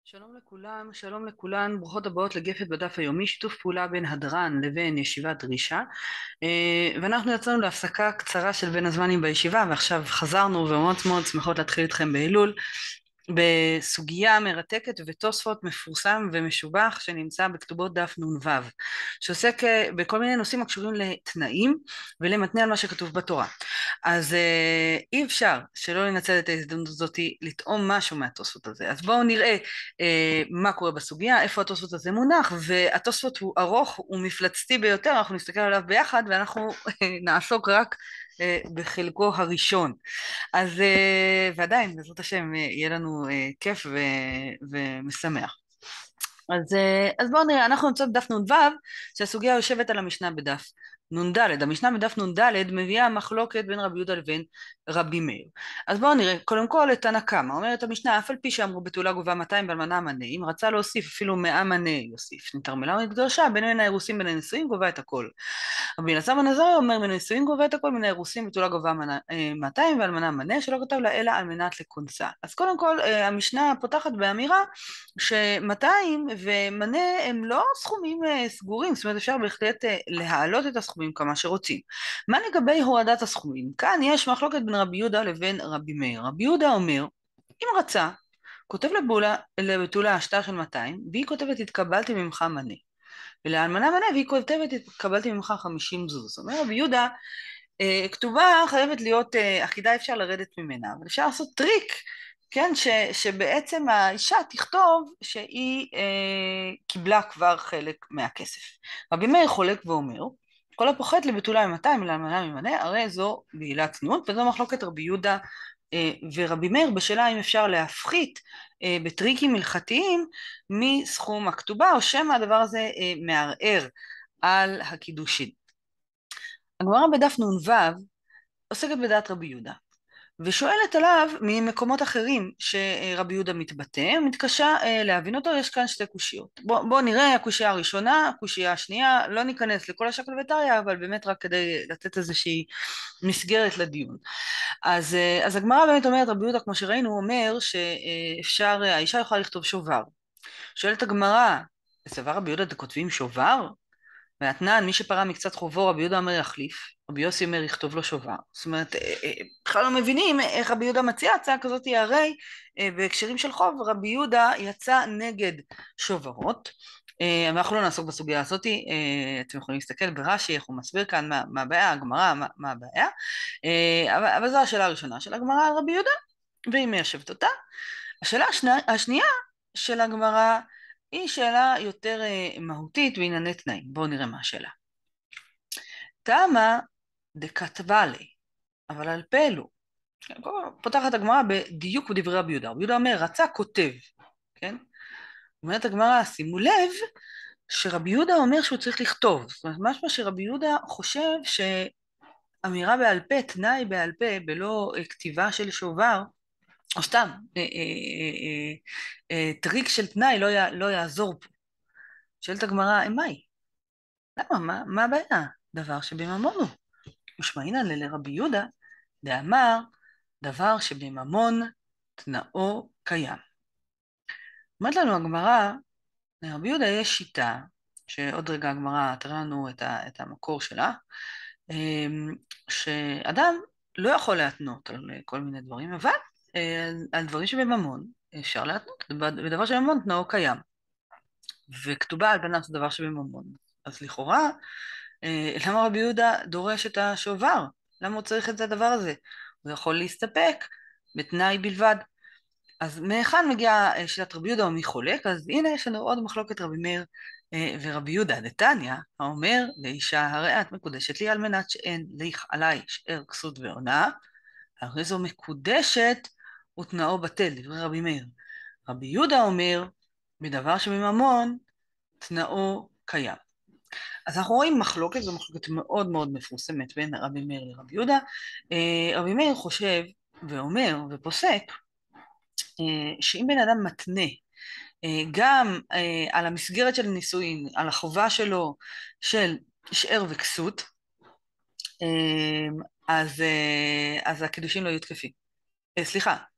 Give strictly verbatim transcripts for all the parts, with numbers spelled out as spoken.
שלום לכולם, שלום לכולן, ברוכות הבאות לגפת בדף היומי, שיתוף פעולה בין הדרן לבין ישיבת דרישה. אה, ואנחנו יצאנו להפסקה קצרה של בין הזמנים בישיבה, ועכשיו חזרנו ומאוד מאוד שמחות להתחיל איתכם באלול בסוגיה מרתקת ותוספות מפורסם ומשובח שנמצא בכתובות דף נ"ו, שעוסק אה, בכל מיני נושאים הקשורים לתנאים ולמתנה על מה שכתוב בתורה. אז אה, אי אפשר שלא לנצל את ההזדמנות הזאת לטעום משהו מהתוספות הזה. אז בואו נראה אה, מה קורה בסוגיה, איפה התוספות הזה מונח, והתוספות הוא ארוך ומפלצתי ביותר, אנחנו נסתכל עליו ביחד ואנחנו אה, נעסוק רק אה, בחלקו הראשון. אז אה, ועדיין בעזרת השם אה, יהיה לנו אה, כיף ו, ומשמח. אז, אה, אז בואו נראה, אנחנו נמצאים בדף נ"ו, שהסוגיה יושבת על המשנה בדף נ"ד. המשנה בדף נ"ד מביאה מחלוקת בין רבי יהודה לבין רבי מאיר. אז בואו נראה, קודם כל את תנא קמא, אומרת המשנה, אף על פי שאמרו בתולה גובה מאתיים באלמנה מנה, אם רצה להוסיף אפילו מאה מנה יוסיף, נתרמלה או נתגרשה, בין מן האירוסין בין הנישואין גובה את הכל. רבי אלעזר בן עזריה אומר מן הנישואין גובה את הכל, מן האירוסין בתולה גובה מנה- אה, מאתיים ואלמנה מנה, שלא כתב לה אלא על מנת לכונסה. אז קודם כל אה, המשנה פותחת באמירה ש-מאתיים ומנה הם לא סכומים אה, סגורים, זאת אומרת אפשר בהחלט אה, להעלות את הסכומים כמה שרוצים. מה לגבי הורדת הסכומים? כאן יש מחלוקת בין רבי יהודה לבין רבי מאיר. רבי יהודה אומר, אם רצה, כותב לבולה, לבתולה שטר של מאתיים, והיא כותבת התקבלתי ממך מנה. ולאלמנה מנה, והיא כותבת התקבלתי ממך חמישים זוז. זאת אומרת, רבי יהודה, אה, כתובה חייבת להיות אה, אחידה, אפשר לרדת ממנה, אבל אפשר לעשות טריק, כן, ש, שבעצם האישה תכתוב שהיא אה, קיבלה כבר חלק מהכסף. רבי מאיר חולק ואומר, כל הפוחת לבתולה ממאתיים ולאלמנה ממנה, הרי זו בעילת צניעות, וזו מחלוקת רבי יהודה אה, ורבי מאיר בשאלה אם אפשר להפחית אה, בטריקים הלכתיים מסכום הכתובה, או שמא הדבר הזה אה, מערער על הקידושין. הגמרא בדף נ"ו עוסקת בדעת רבי יהודה, ושואלת עליו ממקומות אחרים שרבי יהודה מתבטא, מתקשה אה, להבין אותו. יש כאן שתי קושיות. בואו בוא נראה הקושייה הראשונה, הקושייה השנייה, לא ניכנס לכל השקל וטריא, אבל באמת רק כדי לתת איזושהי מסגרת לדיון. אז, אה, אז הגמרא באמת אומרת, רבי יהודה כמו שראינו אומר שאפשר, האישה יכולה לכתוב שובר. שואלת הגמרא, בסבר רבי יהודה אתם כותבים שובר? ואתנן, מי שפרע מקצת חובו, רבי יהודה אומר יחליף, רבי יוסי אומר יכתוב לו שובר. זאת אומרת, אה, אה, בכלל לא מבינים איך רבי יהודה מציע הצעה כזאת, הרי אה, בהקשרים של חוב, רבי יהודה יצא נגד שוברות. אה, אנחנו לא נעסוק בסוגיה הזאת, אה, אתם יכולים להסתכל ברש"י, איך הוא מסביר כאן מה, מה הבעיה, הגמרא, מה, מה הבעיה. אה, אבל, אבל זו השאלה הראשונה של הגמרא על רבי יהודה, והיא מיישבת אותה. השאלה השני, השנייה של הגמרא היא שאלה יותר אה, מהותית בענייני תנאים. בואו נראה מה השאלה. תמה דכתבה לי, אבל על פה לא. פותחת הגמרא בדיוק בדברי רבי יהודה. רבי יהודה אומר, רצה כותב, כן? אומרת הגמרא, שימו לב שרבי יהודה אומר שהוא צריך לכתוב. זאת אומרת, משמע שרבי יהודה חושב שאמירה בעל פה, תנאי בעל פה, בלא אה, כתיבה של שובר, או סתם אה, אה, אה, אה, טריק של תנאי לא, י, לא יעזור פה. שואלת הגמרא, מהי? למה? מה, מה הבעיה? דבר שבממון הוא. ושמעינן לרבי יהודה, דאמר דבר שבממון תנאו קיים. אומרת לנו הגמרא, לרבי יהודה יש שיטה, שעוד רגע הגמרא תראה לנו את, ה, את המקור שלה, אמ, שאדם לא יכול להתנות על כל מיני דברים, אבל אה, על דברים שבממון אפשר להתנות, בדבר שבממון תנאו קיים. וכתובה על פניו זה דבר שבממון. אז לכאורה, אה, למה רבי יהודה דורש את השובר? למה הוא צריך את זה הדבר הזה? הוא יכול להסתפק בתנאי בלבד. אז מהיכן מגיעה אה, שיטת רבי יהודה או מי חולק? אז הנה יש לנו עוד מחלוקת רבי מאיר אה, ורבי יהודה דתניא, האומר לאישה הרי את מקודשת לי על מנת שאין ליך עליי שאר כסות ועונה, הרי זו מקודשת ותנאו בטל, דברי רבי מאיר. רבי יהודה אומר בדבר שבממון תנאו קיים. אז אנחנו רואים מחלוקת, זו מחלוקת מאוד מאוד מפורסמת בין רבי מאיר לרבי יהודה. אה, רבי מאיר חושב ואומר ופוסק אה, שאם בן אדם מתנה אה, גם אה, על המסגרת של נישואין, על החובה שלו של שאר וכסות, אה, אז, אה, אז הקידושים לא יהיו תקפים. אה, סליחה,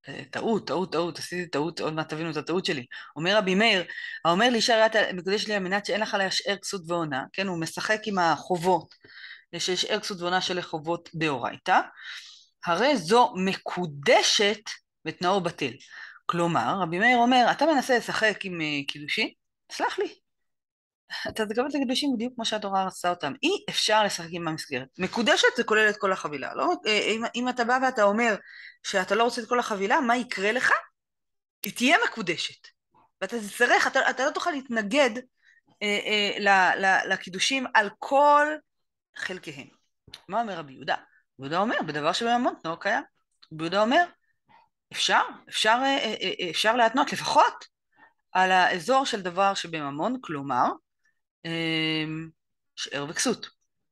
טעות, טעות, טעות, עשיתי טעות, עוד מעט תבינו את הטעות שלי. אומר רבי מאיר, האומר לאישה ראיית מקודשת לי על מנת שאין לך להשאר כסות ועונה, כן, הוא משחק עם החובות, שישאר כסות ועונה של חובות דאורייתא, הרי זו מקודשת ותנאו בטל. כלומר, רבי מאיר אומר, אתה מנסה לשחק עם קידושין? סלח לי, אתה תקבל את הקידושים בדיוק כמו שהתורה רצתה אותם. אי אפשר לשחק עם המסגרת. מקודשת זה כולל את כל החבילה. לא? אם, אם אתה בא ואתה אומר שאתה לא רוצה את כל החבילה, מה יקרה לך? היא תהיה מקודשת. ואתה תצטרך, אתה, אתה לא תוכל להתנגד אה, אה, ל, ל, לקידושים על כל חלקיהם. מה אומר רבי יהודה? רבי יהודה אומר, בדבר שבממון תנאו קיים. רבי יהודה אומר, אפשר, אפשר, אה, אה, אפשר להתנות לפחות על האזור של דבר שבממון, כלומר, שאר וכסות.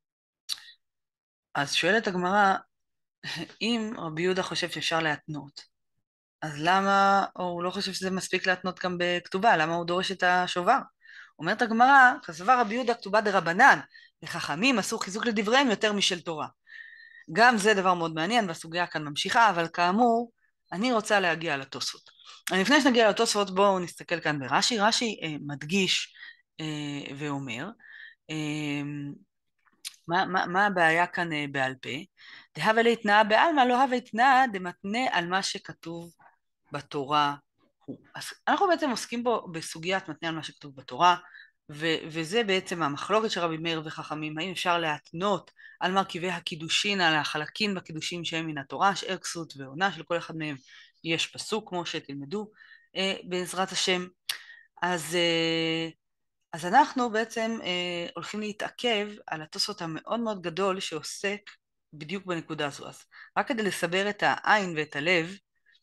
אז שואלת הגמרא, אם רבי יהודה חושב שאפשר להתנות, אז למה, או הוא לא חושב שזה מספיק להתנות גם בכתובה, למה הוא דורש את השובר? אומרת הגמרא, כסבר רבי יהודה כתובה דרבנן, וחכמים עשו חיזוק לדבריהם יותר משל תורה. גם זה דבר מאוד מעניין, והסוגיה כאן ממשיכה, אבל כאמור, אני רוצה להגיע לתוספות. לפני שנגיע לתוספות, בואו נסתכל כאן ברש"י. רש"י אה, מדגיש אה, ואומר, אה, מה, מה, מה הבעיה כאן אה, בעל פה? דהווה להתנאה בעלמא, לא הווה התנאה דמתנה על מה שכתוב בתורה הוא. אז אנחנו בעצם עוסקים פה בסוגיית מתנה על מה שכתוב בתורה, ו- וזה בעצם המחלוקת של רבי מאיר וחכמים, האם אפשר להתנות על מרכיבי הקידושין, על החלקים בקידושים שהם מן התורה, שאר כסות ועונה, של כל אחד מהם יש פסוק, כמו שתלמדו אה, בעזרת השם. אז... אה, אז אנחנו בעצם אה, הולכים להתעכב על התוספות המאוד מאוד גדול שעוסק בדיוק בנקודה הזו. אז רק כדי לסבר את העין ואת הלב,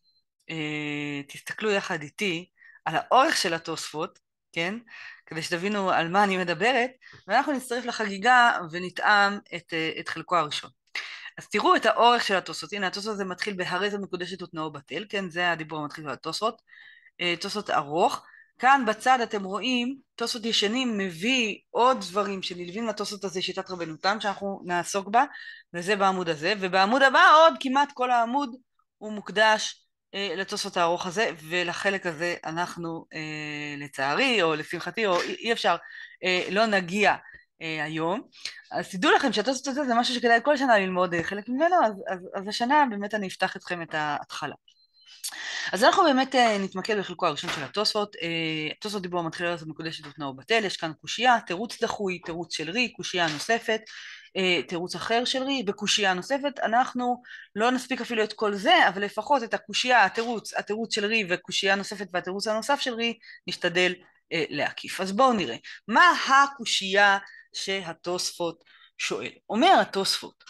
אה, תסתכלו יחד איתי על האורך של התוספות, כן? כדי שתבינו על מה אני מדברת, ואנחנו נצטרף לחגיגה ונטעם את, אה, את חלקו הראשון. אז תראו את האורך של התוספות. הנה, התוספות הזה מתחיל בהרי זו מקודשת ותנאו בטל, כן? זה הדיבור המתחיל של התוספות. אה, תוספות ארוך. כאן בצד אתם רואים, תוספות ישנים מביא עוד דברים שנלווים לתוספות הזה, שיטת רבנו תם, שאנחנו נעסוק בה, וזה בעמוד הזה, ובעמוד הבא עוד כמעט כל העמוד הוא מוקדש אה, לתוספות הארוך הזה, ולחלק הזה אנחנו אה, לצערי, או לשמחתי, או אי, אי אפשר, אה, לא נגיע אה, היום. אז תדעו לכם שהתוספות הזה זה משהו שכדאי כל שנה ללמוד אה, חלק ממנו, אז, אז, אז השנה באמת אני אפתח אתכם את ההתחלה. אז אנחנו באמת נתמקד בחלקו הראשון של התוספות. התוספות דיבור מתחיל לראות מקודשת ותנאו בטל, יש כאן קושייה, תירוץ דחוי, תירוץ של רי, קושייה נוספת, תירוץ אחר של רי, בקושייה נוספת. אנחנו לא נספיק אפילו את כל זה, אבל לפחות את הקושייה, התירוץ, התירוץ של רי וקושייה נוספת והתירוץ הנוסף של רי, נשתדל להקיף. אז בואו נראה, מה הקושייה שהתוספות שואל? אומר התוספות,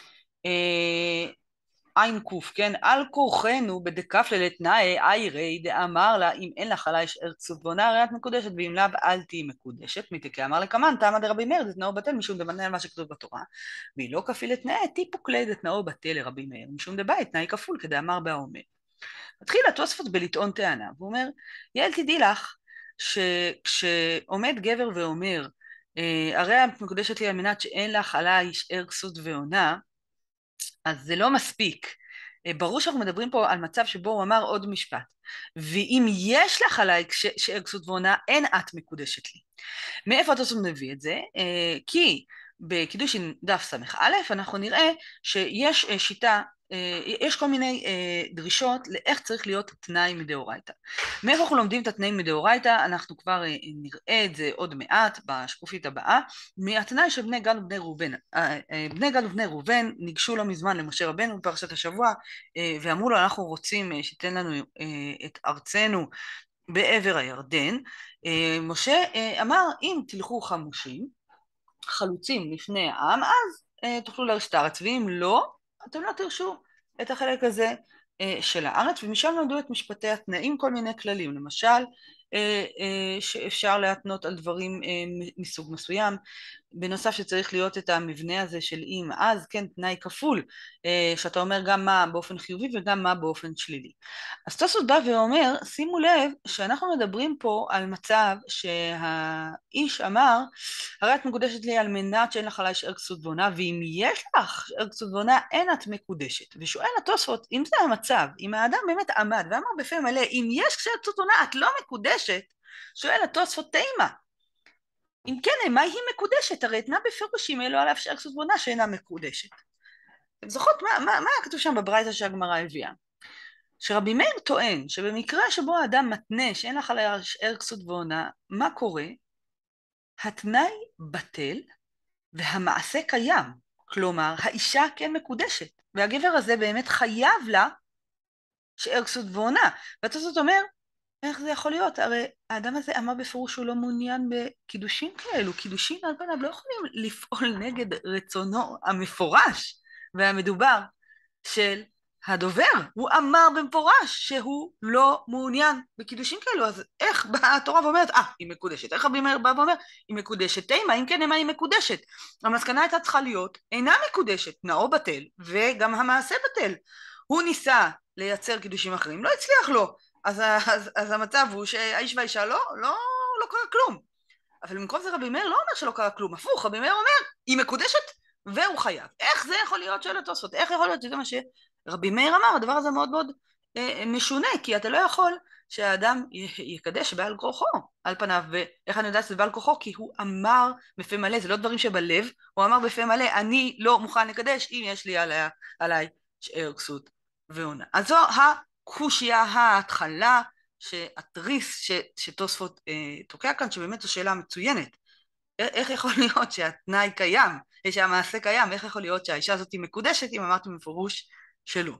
עין קוף, כן? על כורחנו בדקף ללתנאי איירי דאמר לה אם אין לך עלי שאר כסות ועונה הרי את מקודשת ואם לאו אל תהי מקודשת מתקה אמר לקמן תמה דרבי מאיר דתנאו בטל משום דמתנה על מה שכתוב בתורה והיא לא כפיל לתנאי טיפוק לי דתנאו בטל לרבי מאיר משום דבית תנאי כפול כדאמר באומר. מתחיל התוספות בלטעון טענה והוא אומר יעל תדעי לך שכשעומד גבר ואומר הרי את מקודשת לי על מנת שאין לך עלי שאר כסות ועונה אז זה לא מספיק. ברור שאנחנו מדברים פה על מצב שבו הוא אמר עוד משפט. ואם יש לך עליי שאר כסות ועונה, אין את מקודשת לי. מאיפה התוספות מביא את זה? כי בקידושין דף סמך א', אנחנו נראה שיש שיטה, יש כל מיני דרישות לאיך צריך להיות תנאי מדאורייתא. מאיפה אנחנו לומדים את התנאים מדאורייתא? אנחנו כבר נראה את זה עוד מעט בשקופית הבאה. מהתנאי של בני גד ובני ראובן. בני גד ובני ראובן ניגשו לא מזמן למשה רבנו בפרשת השבוע, ואמרו לו אנחנו רוצים שתיתן לנו את ארצנו בעבר הירדן. משה אמר אם תלכו חמושים, חלוצים לפני העם, אז תוכלו להרשות את הארץ, ואם לא, אתם לא תרשו את החלק הזה של הארץ, ומשם נולדו את משפטי התנאים, כל מיני כללים, למשל, אה, אה, שאפשר להתנות על דברים אה, מסוג מסוים. בנוסף שצריך להיות את המבנה הזה של אם אז, כן, תנאי כפול, אה, שאתה אומר גם מה באופן חיובי וגם מה באופן שלילי. אז תוספות בא ואומר, שימו לב שאנחנו מדברים פה על מצב שהאיש אמר, הרי את מקודשת לי על מנת שאין לך עליי שאר כסות ועונה, ואם יש לך שאר כסות ועונה אין את מקודשת. ושואל התוספות, אם זה המצב, אם האדם באמת עמד ואמר בפה מלא, אם יש שאר כסות ועונה את לא מקודשת, שואל התוספות תימה, אם כן, מה היא מקודשת? הרי אתנה בפירוש אם אלו עליו שאר כסות ועונה שאינה מקודשת. אתם זוכרות מה, מה, מה כתוב שם בברייתא שהגמרא הביאה? שרבי מאיר טוען שבמקרה שבו האדם מתנה שאין לך עליה שאר כסות ועונה, מה קורה? התנאי בטל והמעשה קיים. כלומר, האישה כן מקודשת, והגבר הזה באמת חייב לה שאר כסות ועונה. והתוספות אומר, איך זה יכול להיות? הרי האדם הזה אמר בפירוש שהוא לא מעוניין בקידושים כאלו. קידושים על פניו לא יכולים לפעול נגד רצונו המפורש והמדובר של הדובר. הוא אמר במפורש שהוא לא מעוניין בקידושים כאלו. אז איך באה התורה ואומרת, אה, היא מקודשת? איך רבי מאיר בא ואומר, היא מקודשת? תימה, אם כן, מה היא מקודשת? המסקנה הייתה צריכה להיות, אינה מקודשת, נאו בטל, וגם המעשה בטל. הוא ניסה לייצר קידושים אחרים, לא הצליח לו. אז, אז, אז המצב הוא שהאיש והאישה לא, לא, לא קרה כלום. אבל במקום זה רבי מאיר לא אומר שלא קרה כלום, הפוך, רבי מאיר אומר, היא מקודשת והוא חייב. איך זה יכול להיות? שואל התוספות, איך יכול להיות שזה מה שרבי מאיר אמר? הדבר הזה מאוד מאוד אה, משונה, כי אתה לא יכול שהאדם יקדש בעל כוחו על פניו, ואיך אני יודעת שזה בעל כוחו? כי הוא אמר בפה מלא, זה לא דברים שבלב, הוא אמר בפה מלא, אני לא מוכן לקדש אם יש לי עליה, עליי שאר כסות ועונה. אז זו הקושיה ההתחלה, שהתריס שתוספות אה, תוקע כאן, שבאמת זו שאלה מצוינת. איך יכול להיות שהתנאי קיים, שהמעשה קיים, איך יכול להיות שהאישה הזאת היא מקודשת, אם אמרתי מפרוש שלא.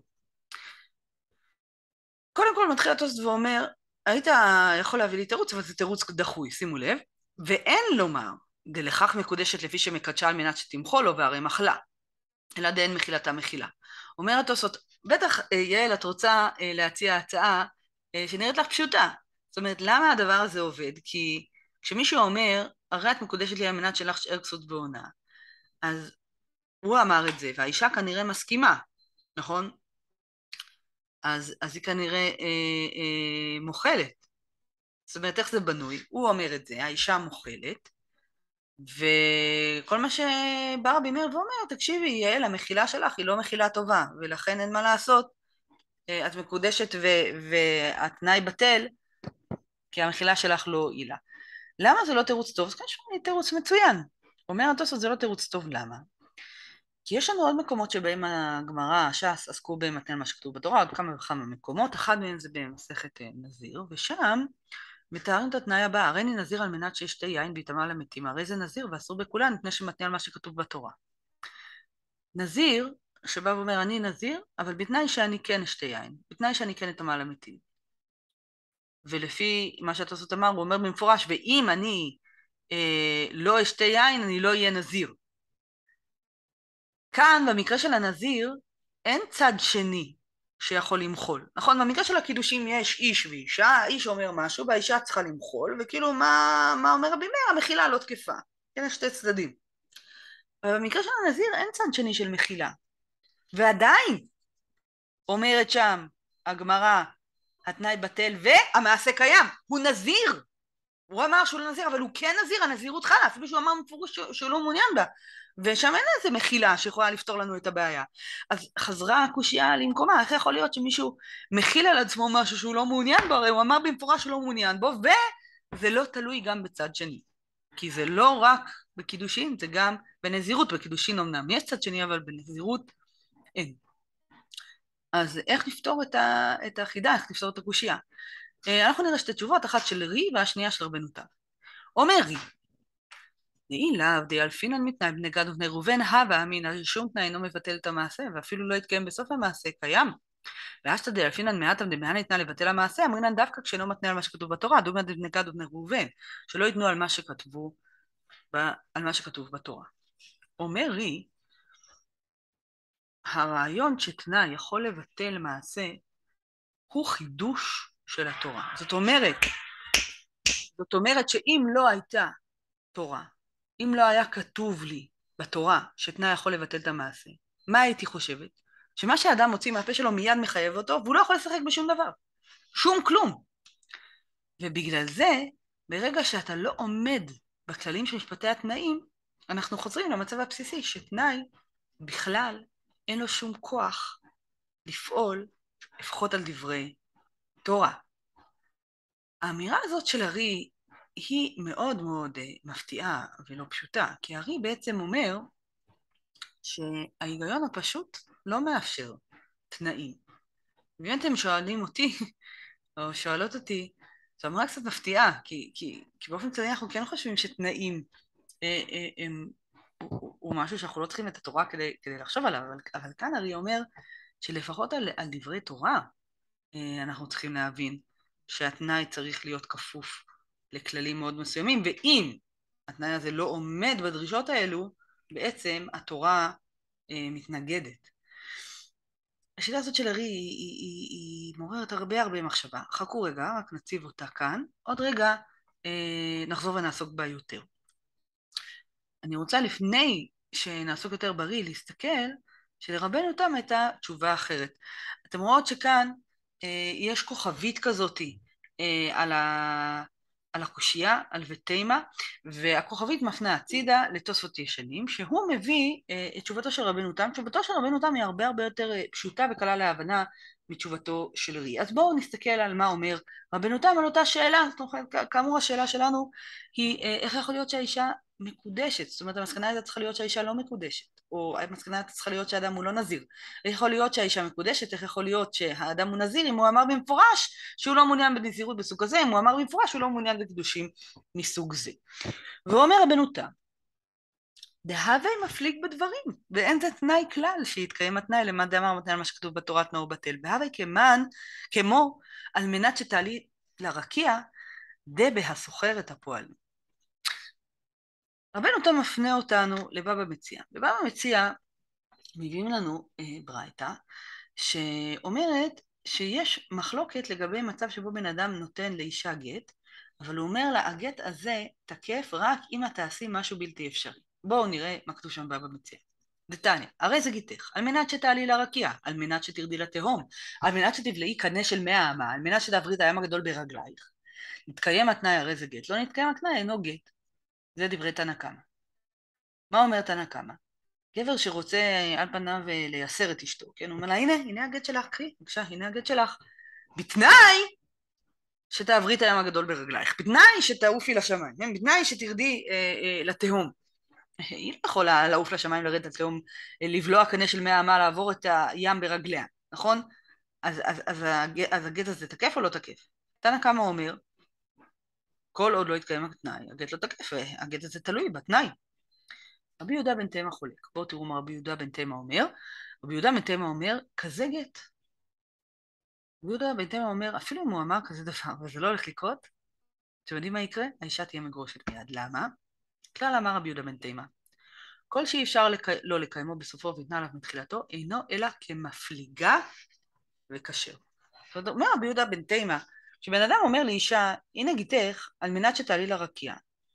קודם כל מתחיל התוספות ואומר, היית יכול להביא לי תירוץ, אבל זה תירוץ דחוי, שימו לב, ואין לומר, דלכך מקודשת לפי שמקדשה על מנת שתמחול לו והרי מחלה, אלא דאין מחילתה מחילה. אומר התוספות, בטח יעל את רוצה להציע הצעה שנראית לך פשוטה, זאת אומרת למה הדבר הזה עובד? כי כשמישהו אומר הרי את מקודשת לי על מנת שלך שאר כסות ועונה, אז הוא אמר את זה והאישה כנראה מסכימה, נכון? אז, אז היא כנראה אה, אה, מוכלת. זאת אומרת איך זה בנוי? הוא אומר את זה, האישה מוכלת, וכל מה שבא רבי מאיר ואומר, תקשיבי יעל, המחילה שלך היא לא מחילה טובה, ולכן אין מה לעשות, את מקודשת והתנאי בטל, כי המחילה שלך לא הועילה. למה זה לא תירוץ טוב? זה כנראה תירוץ מצוין. אומר התוספות זה לא תירוץ טוב, למה? כי יש לנו עוד מקומות שבהם הגמרא, ש"ס, עסקו במתן מה שכתוב בתורה, עוד כמה וכמה מקומות, אחד מהם זה במסכת נזיר, ושם מתארים את התנאי הבא, הרי אני נזיר על מנת שישתה יין בהיטמע למתים, הרי זה נזיר ואסור בכולן מפני שמתנה על מה שכתוב בתורה. נזיר שבא ואומר אני נזיר, אבל בתנאי שאני כן אשתה יין, בתנאי שאני כן אטמא למתים. ולפי מה שהתוספות אמר, הוא אומר במפורש, ואם אני אה, לא אשתה יין, אני לא אהיה נזיר. כאן, במקרה של הנזיר, אין צד שני שיכול למחול. נכון, במקרה של הקידושים יש איש ואישה, האיש אומר משהו, והאישה צריכה למחול, וכאילו מה, מה אומר רבי מאיר? המחילה לא תקפה. כן, יש שתי צדדים. אבל במקרה של הנזיר אין צד שני של מחילה. ועדיין, אומרת שם הגמרא, התנאי בטל והמעשה קיים, הוא נזיר. הוא אמר שהוא לא נזיר, אבל הוא כן נזיר, הנזירות חלה, אפילו שהוא אמר מפורש שהוא לא מעוניין בה. ושם אין איזה מחילה שיכולה לפתור לנו את הבעיה. אז חזרה הקושייה למקומה, איך יכול להיות שמישהו מכיל על עצמו משהו שהוא לא מעוניין בו, הרי הוא אמר במפורש שהוא לא מעוניין בו, וזה לא תלוי גם בצד שני. כי זה לא רק בקידושין, זה גם בנזירות, בקידושין אמנם יש צד שני, אבל בנזירות אין. אז איך לפתור את, ה, את החידה, איך לפתור את הקושייה? אנחנו נראה שתי תשובות, אחת של רי והשנייה של רבנו תם. אומר רי, דאי לאו דאלפינן מתנאי בני גד ובני ראובן, הווה אמינא שום תנאי אינו מבטל את המעשה, ואפילו לא יתקיים בסוף המעשה קיים. ואשתא דאלפינן מעטם דמאה ניתנה לבטל המעשה, אמרינן דווקא כשאינו מתנה על מה שכתוב בתורה, דומה בני גד ובני ראובן, שלא ייתנו על מה שכתבו, על מה שכתוב בתורה. אומר רי, הרעיון שתנאי יכול לבטל מעשה, הוא חידוש של התורה. זאת אומרת, זאת אומרת שאם לא הייתה תורה, אם לא היה כתוב לי בתורה שתנאי יכול לבטל את המעשה, מה הייתי חושבת? שמה שהאדם מוציא מהפה שלו מיד מחייב אותו, והוא לא יכול לשחק בשום דבר. שום כלום. ובגלל זה, ברגע שאתה לא עומד בכללים של משפטי התנאים, אנחנו חוזרים למצב הבסיסי, שתנאי בכלל אין לו שום כוח לפעול, לפחות על דברי תורה. האמירה הזאת של ארי היא מאוד מאוד מפתיעה ולא פשוטה, כי ארי בעצם אומר שההיגיון הפשוט לא מאפשר תנאים. ואם אתם שואלים אותי, או שואלות אותי, זו אמירה קצת מפתיעה, כי, כי, כי באופן כללי אנחנו כן חושבים שתנאים אה, אה, הם, הוא, הוא משהו שאנחנו לא צריכים את התורה כדי, כדי לחשוב עליו, אבל, אבל כאן ארי אומר שלפחות על, על דברי תורה אה, אנחנו צריכים להבין שהתנאי צריך להיות כפוף לכללים מאוד מסוימים, ואם התנאי הזה לא עומד בדרישות האלו, בעצם התורה אה, מתנגדת. השיטה הזאת של ארי היא, היא, היא, היא מעוררת הרבה הרבה מחשבה. חכו רגע, רק נציב אותה כאן. עוד רגע אה, נחזור ונעסוק בה יותר. אני רוצה לפני שנעסוק יותר בריא להסתכל שלרבנו תם הייתה תשובה אחרת. אתם רואות שכאן אה, יש כוכבית כזאתי אה, על, ה, על הקושייה, על ותימה, והכוכבית מפנה הצידה לתוספות ישנים, שהוא מביא אה, את תשובתו של רבנו תם. תשובתו של רבנו תם היא הרבה הרבה יותר אה, פשוטה וקלה להבנה מתשובתו של ארי. אז בואו נסתכל על מה אומר רבנו תם על אותה שאלה. זאת אומרת, כאמור השאלה שלנו היא אה, איך יכול להיות שהאישה מקודשת, זאת אומרת המסקנה הייתה צריכה להיות שהאישה לא מקודשת, או המסקנה הייתה צריכה להיות שהאדם הוא לא נזיר. איך יכול להיות שהאישה מקודשת, איך יכול להיות שהאדם הוא נזיר, אם הוא אמר במפורש שהוא לא מעוניין בנזירות בסוג הזה, אם הוא אמר במפורש שהוא לא מעוניין בקדושים מסוג זה. ואומר רבנו תם, דהווה מפליג בדברים, ואין זה תנאי כלל שיתקיים התנאי למה דאמר מתנאי מה שכתוב בתורה תנאו בטל, והווה כמן, כמו על מנת שתעלי לרקיע, דבה הסוחר את הפועלים. רבנו תם מפנה אותנו לבבא מציעא. בבבא מציעא מביאים לנו אה, ברייתא שאומרת שיש מחלוקת לגבי מצב שבו בן אדם נותן לאישה גט, אבל הוא אומר לה, הגט הזה תקף רק אם את תעשי משהו בלתי אפשרי. בואו נראה מה כתוב שם בבבא מציעא. דתניא, הרי זה גיתך, על מנת שתעלי לרקיע, על מנת שתרדי לתהום, על מנת שתבלעי קנה של מאה אמה, על מנת שתעברי את הים הגדול ברגלייך. נתקיים התנאי, הרי זה גט, לא נתקיים התנאי, אינו גט. זה דברי תנא קמא. מה אומר תנא קמא? גבר שרוצה על פניו לייסר את אשתו, כן? הוא אומר לה, הנה, הנה הגט שלך, קחי, בבקשה, הנה הגט שלך. בתנאי שתעברי את הים הגדול ברגלייך, בתנאי שתעופי לשמיים, כן? בתנאי שתרדי אה, אה, לתהום. היא לא יכולה לעוף לשמיים, לרדת לתהום, לבלוע קנה של מאה אמה, לעבור את הים ברגליה, נכון? אז, אז, אז, הגט, אז הגט הזה תקף או לא תקף? תנא קמא אומר, כל עוד לא יתקיים התנאי, הגט לא תקף, הגט הזה תלוי בתנאי. רבי יהודה בן תימא חולק. בואו תראו מה רבי יהודה בן תימא אומר. רבי יהודה בן תימא אומר, כזה גט. רבי יהודה בן תימא אומר, אפילו אם הוא אמר כזה דבר, וזה לא הולך לקרות, אתם יודעים מה יקרה? האישה תהיה מגורשת מיד. למה? כלל אמר רבי יהודה בן תימא, כל שאי אפשר לק... לא לקיימו בסופו וניתנה עליו מתחילתו, אינו אלא כמפליגה וכשר. זאת אומרת, אומר רבי יהודה בן תימא, שבן אדם אומר לאישה, הנה גיתך, על מנת שתעלי לרקיע.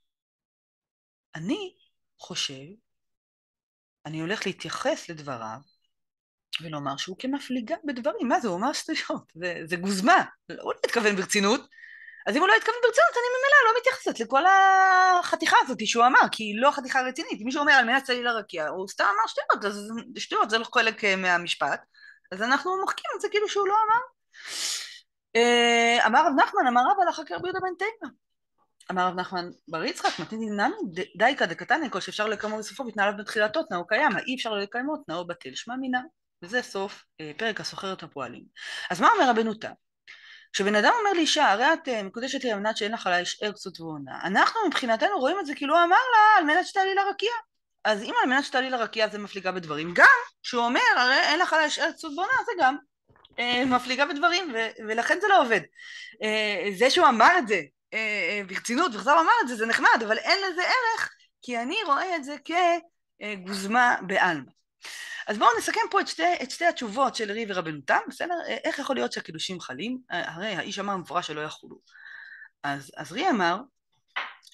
אני חושב, אני הולך להתייחס לדבריו, ולומר שהוא כמפליגה בדברים. מה זה? הוא אמר שטויות, זה, זה גוזמה, הוא לא התכוון ברצינות, אז אם הוא לא התכוון ברצינות, אני ממילא לא מתייחסת לכל החתיכה הזאת שהוא אמר, כי היא לא חתיכה רצינית. אם מישהו אומר על מנת שתעלי לרקיע, הוא סתם אמר שטויות, אז שטויות זה לא חלק מהמשפט, אז אנחנו מוחקים את זה כאילו שהוא לא אמר. אמר רב נחמן, אמר רב הלכה כרבי יהודה בן תימא. אמר רב נחמן בר יצחק, מתניתי נמי דייקה דקתניא, כל שאפשר לקיימו בסופו ותנא עליו בתחילתו תנאו קיים, אי אפשר לקיימו תנאו בטל, שמע מינא. וזה סוף פרק הסוחר את הפועלים. אז מה אומר רבנו תם? כשבן אדם אומר לאישה, הרי את מקודשת לי על מנת שאין לך עליי שאר כסות ועונה, אנחנו מבחינתנו רואים את זה כאילו הוא אמר לה על מנת שתעלי לרקיע. אז אם על מנת שתעלי לרקיע זה מפליגה בדברים, גם שהוא אומר הרי אין לך עליי שאר כסות ועונה, זה גם אה, מפליגה בדברים, ו- ולכן זה לא עובד. אה, זה שהוא אמר את זה אה, אה, ברצינות וכזב אמר את זה, זה נחמד, אבל אין לזה ערך, כי אני רואה את זה כגוזמה בעלמא. אז בואו נסכם פה את שתי, את שתי התשובות של ארי ורבנו תם, בסדר? איך יכול להיות שהקידושים חלים? הרי האיש אמר במפורש שלא יחולו. אז, אז ארי אמר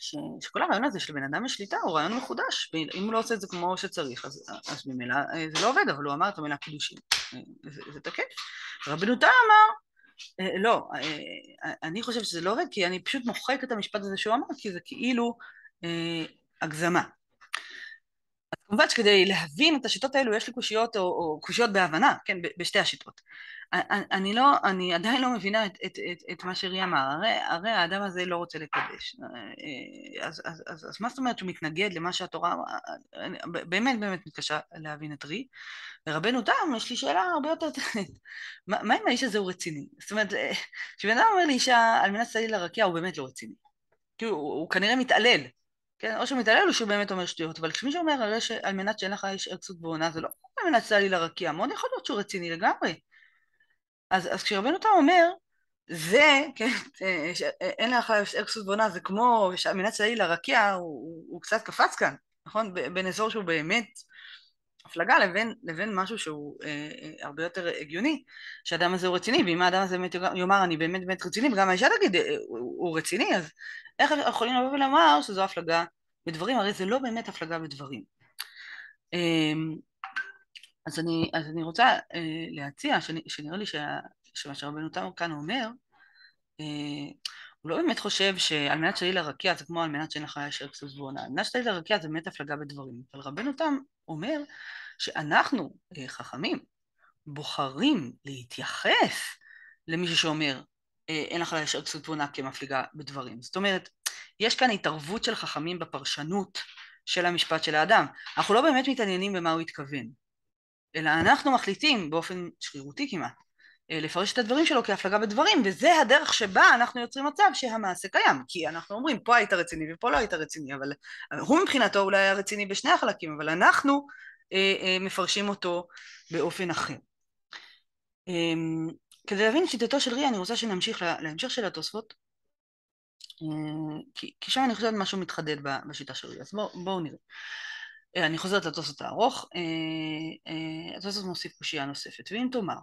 ש, שכל הרעיון הזה של בן אדם בשליטה הוא רעיון מחודש, אם הוא לא עושה את זה כמו שצריך, אז, אז במילא זה לא עובד, אבל הוא אמר את המילה קידושים, זה, זה תקף. רבנו תם אמר, לא, אני חושב שזה לא עובד, כי אני פשוט מוחק את המשפט הזה שהוא אמר, כי זה כאילו אה, הגזמה. כמובן שכדי להבין את השיטות האלו יש לי קושיות או, או קושיות בהבנה, כן, בשתי השיטות. אני, אני לא, אני עדיין לא מבינה את, את, את, את מה שרי אמר, הרי, הרי האדם הזה לא רוצה לקדש, אז, אז, אז, אז מה זאת אומרת שהוא מתנגד למה שהתורה, אני באמת באמת מתקשה להבין את רי, ורבנו תם, יש לי שאלה הרבה יותר, מה, מה אם האיש הזה הוא רציני? זאת אומרת, כשבן אדם אומר לאישה על מנת שתעלי לרקיע הוא באמת לא רציני, כאילו הוא, הוא כנראה מתעלל, כן, או שהוא מתעלל או שהוא באמת אומר שטויות, אבל כשמישהו אומר הרי שעל מנת שאין לך איש ערצות ועונה זה לא על מנת שתעלי לרקיע, מאוד יכול להיות שהוא רציני לגמרי. אז, אז כשרבנו תם אומר זה, כן, אין לך ערצות ועונה זה כמו על מנת שתעלי לרקיע, הוא, הוא, הוא קצת קפץ כאן, נכון, בין אזור שהוא באמת הפלגה לבין, לבין משהו שהוא אה, אה, הרבה יותר הגיוני, שהאדם הזה הוא רציני, ואם האדם הזה באמת יאמר אני באמת באמת רציני, וגם האישה תגיד אה, הוא, הוא רציני, אז איך יכולים לבוא ולומר שזו הפלגה בדברים? הרי זה לא באמת הפלגה בדברים. אה, אז, אני, אז אני רוצה אה, להציע, שאני, שנראה לי שה, שמה שרבנו תם כאן אומר, אה, הוא לא באמת חושב שעל מנת שתעלי לרקיע זה כמו על מנת שאין לך ישר כסוס ועונה, על מנת שתעלי לרקיע זה באמת הפלגה בדברים, אבל רבנו תם אומר שאנחנו חכמים בוחרים להתייחס למישהו שאומר אין לך ישר כסות ועונה כמפליגה בדברים. זאת אומרת, יש כאן התערבות של חכמים בפרשנות של המשפט של האדם. אנחנו לא באמת מתעניינים במה הוא התכוון, אלא אנחנו מחליטים באופן שרירותי כמעט לפרש את הדברים שלו כהפלגה בדברים, וזה הדרך שבה אנחנו יוצרים מצב שהמעשה קיים, כי אנחנו אומרים פה היית רציני ופה לא היית רציני, אבל הוא מבחינתו אולי היה רציני בשני החלקים, אבל אנחנו אה, אה, מפרשים אותו באופן אחר. אה, כדי להבין שיטתו של רי אני רוצה שנמשיך להמשך של התוספות, אה, כי, כי שם אני חושבת משהו מתחדד בשיטה של רי, אז בואו בוא נראה. אה, אני חוזרת לתוספות הארוך, אה, אה, התוספות מוסיף קושייה נוספת, ואם תאמר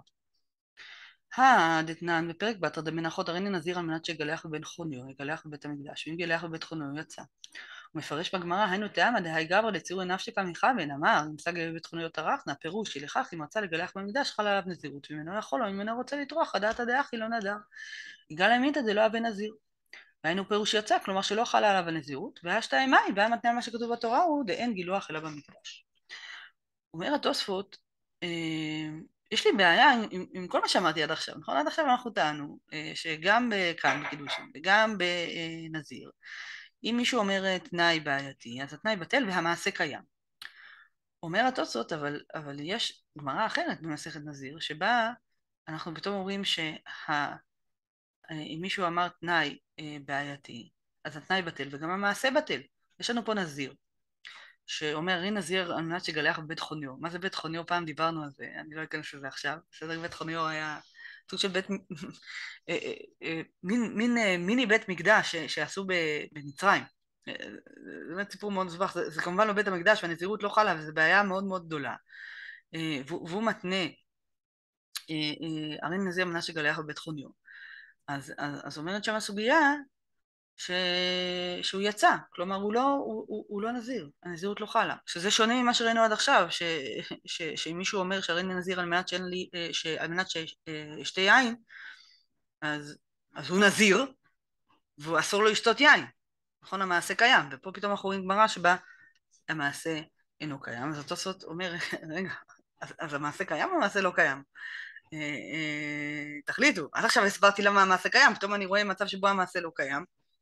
הדתנן בפרק בתרא דמנחות הריני נזיר על מנת שיגלח בבית חוניו, יגלח בבית המקדש, ואם יגלח בבית חוניו הוא יצא. הוא מפרש בגמרא, היינו תאמא דהאי גברא דציורי נפשיקא מכוון, אמר, אם שג בבית חוניו טרחנה, פירוש שלכך אם רצה לגלח במקדש חלה עליו נזירות, וממנו יכול או ממנו רוצה לטרוח, הדעת הדאחי לא נדר. יגאל אמיתא דלא אבן נזיר. והיינו פירוש יצא, כלומר שלא חלה עליו הנזירות, והשתאי מאי, והיה מתנה מה שכתוב בתורה הוא דאין גילוח אלא במקדש. אומר התוספות, יש לי בעיה עם, עם, עם כל מה שאמרתי עד עכשיו, נכון? עד עכשיו אנחנו טענו שגם כאן בקידושים וגם בנזיר, אם מישהו אומר תנאי בעייתי, אז התנאי בטל והמעשה קיים. אומר התוספות, אבל, אבל יש גמרא אחרת במסכת נזיר, שבה אנחנו פתאום אומרים שאם מישהו אמר תנאי בעייתי, אז התנאי בטל וגם המעשה בטל. יש לנו פה נזיר. שאומר רי נזיר על מנת שגלח בבית חוניו. מה זה בית חוניו? פעם דיברנו על זה, אני לא אכנס לזה עכשיו. בסדר, בית חוניו היה סוג של בית, מין, מין מיני בית מקדש שעשו במצרים. זה באמת סיפור מאוד מסובך, זה, זה כמובן לא בית המקדש והנזירות לא חלה, וזו בעיה מאוד מאוד גדולה. והוא מתנה, הרי נזיר על מנת שגלח בבית חוניו. אז, אז, אז אומרת שם הסוגיה, ש... שהוא יצא, כלומר הוא לא, הוא, הוא, הוא לא נזיר, הנזירות לא חלה, שזה שונה ממה שראינו עד עכשיו, ש... ש... שאם מישהו אומר שהריני נזיר על מנת שאין לי, ש... על מנת שאשתה יין, אז... אז הוא נזיר, והוא אסור לו לשתות יין, נכון? המעשה קיים, ופה פתאום אנחנו רואים גמרא שבה המעשה אינו קיים, אז התוספות אומר, רגע, אז, אז המעשה קיים או המעשה לא קיים? אה, אה, תחליטו, עד עכשיו הסברתי למה המעשה קיים, פתאום אני רואה מצב שבו המעשה לא קיים,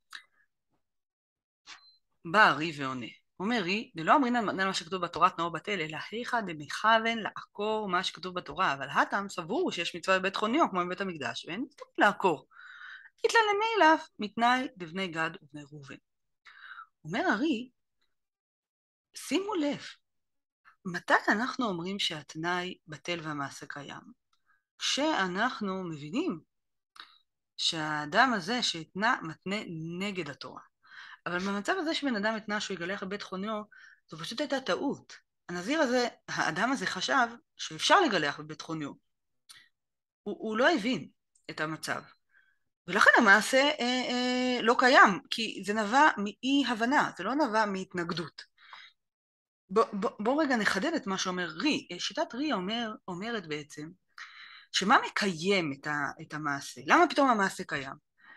בא רי ועונה, אומר רי, דלא אמרינן מתנן מה שכתוב בתורה תנאו בטל, אלא היכא דמכוון לעקור מה שכתוב בתורה, אבל הטעם סבור שיש מצווה בבית חוניו כמו בבית המקדש, ואין מצווה לעקור. איתלה למילף מתנאי דבני גד ובני ראובן. אומר הרי, שימו לב, מתי אנחנו אומרים שהתנאי בטל והמעשה קיים? כשאנחנו מבינים שהאדם הזה שהתנה מתנה נגד התורה. אבל במצב הזה שבן אדם התנה שהוא יגלח בבית חוניו, זו פשוט הייתה טעות. הנזיר הזה, האדם הזה חשב שאפשר לגלח בבית חוניו. הוא, הוא לא הבין את המצב. ולכן המעשה אה, אה, לא קיים, כי זה נבע מאי הבנה, זה לא נבע מהתנגדות. בוא, בוא, בוא רגע נחדד את מה שאומר רי. שיטת רי אומר, אומרת בעצם שמה מקיים את, ה, את המעשה? למה פתאום המעשה קיים?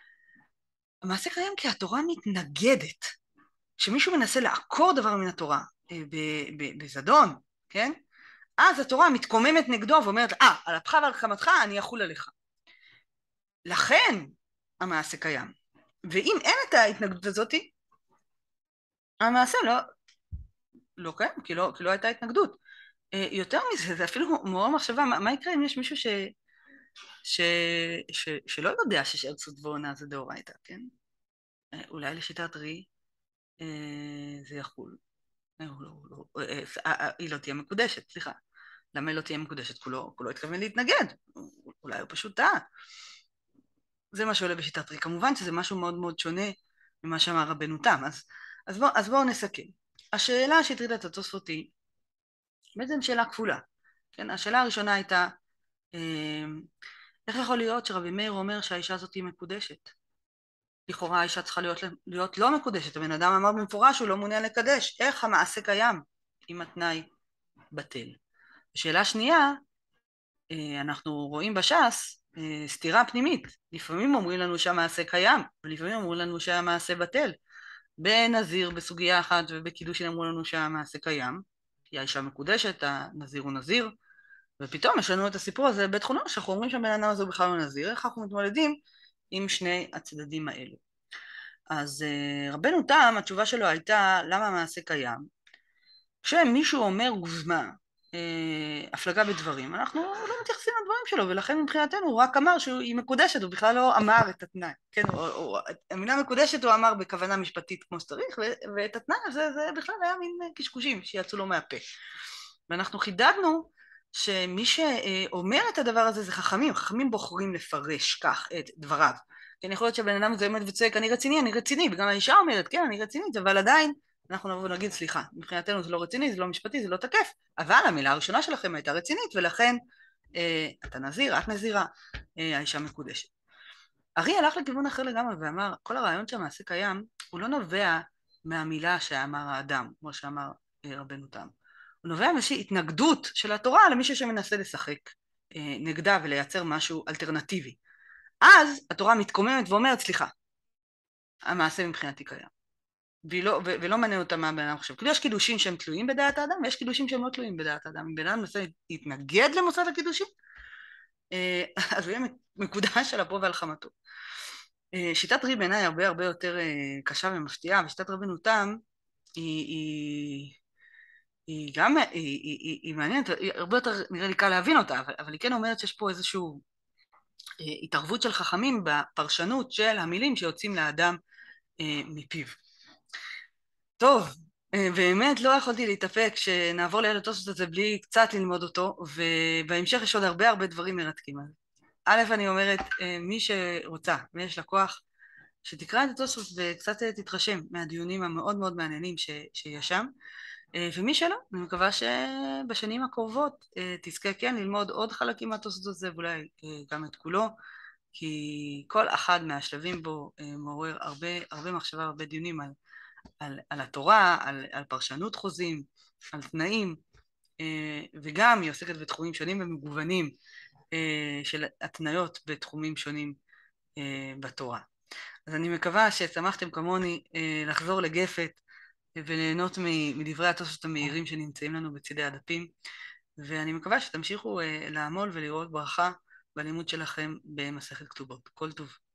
המעשה קיים כי התורה מתנגדת. כשמישהו מנסה לעקור דבר מן התורה אה, בזדון, כן? אז התורה מתקוממת נגדו ואומרת, אה, על אפך ועל חמתך אני אחול עליך. לכן המעשה קיים. ואם אין את ההתנגדות הזאת, המעשה לא, לא קיים, כי לא, כי לא הייתה התנגדות. אה, יותר מזה, זה אפילו מעורר מחשבה, מה, מה יקרה אם יש מישהו ש, ש, ש, שלא יודע ששאר צות ועונה זה דאורייתא, כן? אה, אולי לשיטת רי אה, זה יחול. אה, הוא לא, הוא לא, אה, אה, אה, היא לא תהיה מקודשת, סליחה. למה היא לא תהיה מקודשת? כולו, כולו התכוון להתנגד. אולי הוא פשוט טעה. זה מה שעולה בשיטת רי. כמובן שזה משהו מאוד מאוד שונה ממה שאמר רבנו תם. אז, אז, בוא, אז בואו נסכם. השאלה שהטרידה את התוספות היא בעצם שאלה כפולה. כן? השאלה הראשונה הייתה, אה, איך יכול להיות שרבי מאיר אומר שהאישה הזאת היא מקודשת? לכאורה האישה צריכה להיות, להיות לא מקודשת. הבן אדם אמר במפורש שהוא לא מעוניין לקדש. איך המעשה קיים אם התנאי בטל? שאלה שנייה, אנחנו רואים בש"ס סתירה פנימית. לפעמים אומרים לנו שהמעשה קיים, ולפעמים אומרים לנו שהמעשה בטל. בנזיר בסוגיה אחת ובקידושין אמרו לנו שהמעשה קיים, כי האישה מקודשת, הנזיר הוא נזיר, ופתאום יש לנו את הסיפור הזה בבית חולון, שאנחנו אומרים שהבן אדם הזה הוא בכלל לא נזיר. איך אנחנו מתמודדים עם שני הצדדים האלו? אז רבנו תם, התשובה שלו הייתה למה המעשה קיים? כשמישהו אומר גוזמה, אה, הפלגה בדברים, אנחנו לא מתייחסים לדברים שלו, ולכן מבחינתנו הוא רק אמר שהיא מקודשת, הוא בכלל לא אמר את התנאי, כן? או, או, המילה מקודשת הוא אמר בכוונה משפטית כמו שצריך, ו- ואת התנאי הזה זה בכלל היה מין קשקושים שיצאו לו מהפה. ואנחנו חידדנו שמי שאומר את הדבר הזה זה חכמים, חכמים בוחרים לפרש כך את דבריו. כן, יכול להיות שהבן אדם הזה עומד וצועק, אני רציני, אני רציני, וגם האישה אומרת, כן, אני רצינית, אבל עדיין אנחנו נבוא ונגיד, סליחה, מבחינתנו זה לא רציני, זה לא משפטי, זה לא תקף, אבל המילה הראשונה שלכם הייתה רצינית, ולכן אה, אתה נזיר, את נזירה, אה, האישה מקודשת. ארי הלך לכיוון אחר לגמרי ואמר, כל הרעיון שהמעשה קיים, הוא לא נובע מהמילה שאמר האדם, כמו שאמר אה, רבנו תם. הוא נובע מאיזושהי התנגדות של התורה למישהו שמנסה לשחק אה, נגדה ולייצר משהו אלטרנטיבי. אז התורה מתקוממת ואומרת, סליחה, המעשה מבחינתי קיים. ולא, ולא מעניין אותה מה הבן אדם חושב. כאילו יש קידושים שהם תלויים בדעת האדם, ויש קידושים שהם לא תלויים בדעת האדם. אם בן אדם מנסה להתנגד למוסד הקידושים, אז הוא יהיה מקודש על אפו ועל חמתו. שיטת רי בעיניי הרבה הרבה יותר קשה ומפתיעה, ושיטת רבנו תם היא, היא, היא גם, היא, היא, היא, היא מעניינת, היא הרבה יותר נראה לי קל להבין אותה, אבל, אבל היא כן אומרת שיש פה איזושהי התערבות של חכמים בפרשנות של המילים שיוצאים לאדם מפיו. טוב, באמת לא יכולתי להתאפק שנעבור ליד התוספות הזה בלי קצת ללמוד אותו, ובהמשך יש עוד הרבה הרבה דברים מרתקים. א', אני אומרת, מי שרוצה ויש לה כוח, שתקרא את התוספות וקצת תתרשם מהדיונים המאוד מאוד מעניינים שיש שם, ומי שלא, אני מקווה שבשנים הקרובות תזכה כן ללמוד עוד חלקים מהתוספות הזה, ואולי גם את כולו, כי כל אחד מהשלבים בו מעורר הרבה, הרבה מחשבה, הרבה דיונים על על, על התורה, על, על פרשנות חוזים, על תנאים, וגם היא עוסקת בתחומים שונים ומגוונים של התניות בתחומים שונים בתורה. אז אני מקווה ששמחתם כמוני לחזור לגפת וליהנות מדברי התוספות המהירים שנמצאים לנו בצידי הדפים, ואני מקווה שתמשיכו לעמול ולראות ברכה בלימוד שלכם במסכת כתובות. כל טוב.